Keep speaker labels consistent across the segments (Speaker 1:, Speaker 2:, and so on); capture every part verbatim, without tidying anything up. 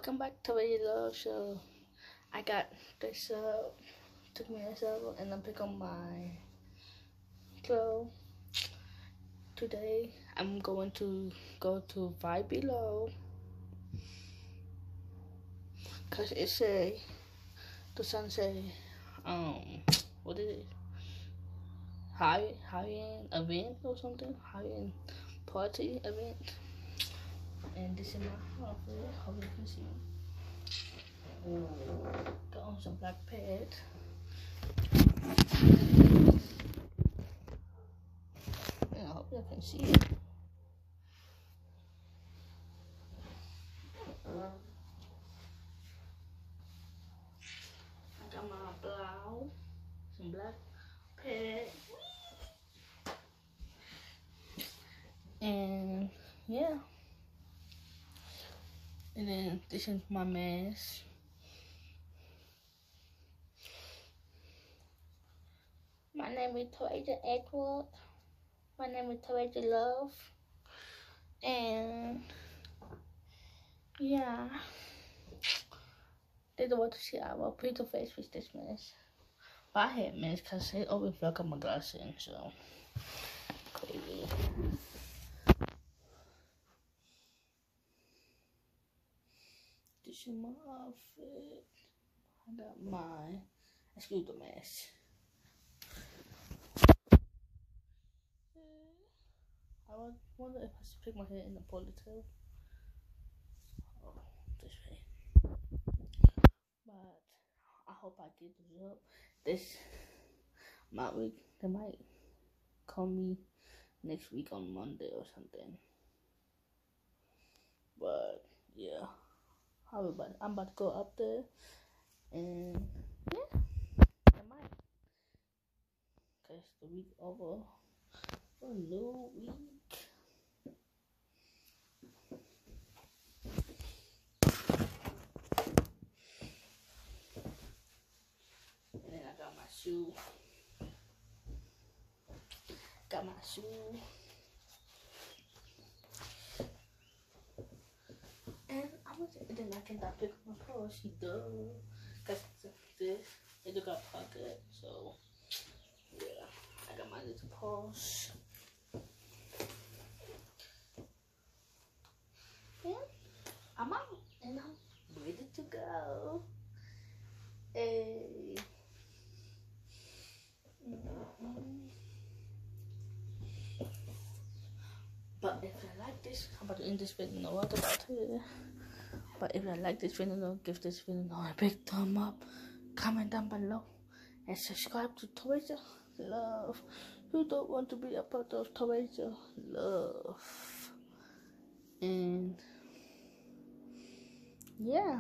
Speaker 1: Welcome back to Tarasia Love Show. I got this up, took me a shovel, and I'm pick on my clothes. Today I'm going to go to Five Below cause it say the sun say um what is it high high end event or something, high end party event. And this is my outfit. Hope you can see. Got on some black pads. Yeah, I hope you can see it. I got my blouse, some black pads, and yeah. And then this is my mask. My name is Tarasia Edward. My name is Tarasia Love. And yeah, they don't want to see our pretty face with this mask. But I hate masks because they always block up my glasses in, so crazy. This is my outfit. I got my, excuse the mess. I wonder if I should pick my hair in a ponytail. Oh, this way. But I hope I get the job. This might week, they might call me next week on Monday or something. But yeah. I'm about, I'm about to go up there, and yeah, I might, cause the week over for a new week. And then I got my shoe, got my shoe. And then I can pick up my purse, duh. Cause this, it got pocket, so yeah. I got my little purse. And I'm out, and I'm ready to go. Hey. Mm-hmm. But if you like this, I'm about to end this video. No what about here. But if you like this video, give this video a big thumb up, comment down below, and subscribe to Tarasia Love. You don't want to be a part of Tarasia Love. And yeah.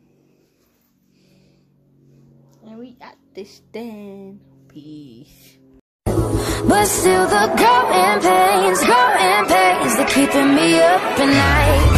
Speaker 1: And we at this then. Peace.
Speaker 2: But still the growing pains, growing pains, they're keeping me up at night.